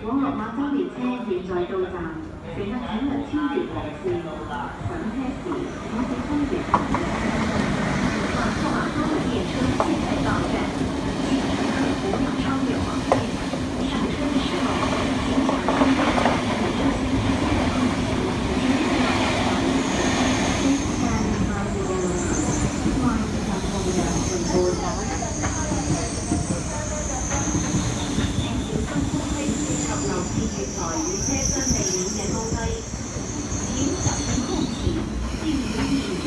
往落馬洲列車現在到站，乘客請勿超越黃線。上車時請小心月台。落馬洲的列車现在到站，请乘客不要超越黄线。上车的时候，请小心月台的车厢之间的空隙，月台與車廂地面嘅高低，請小心空隙，避免遇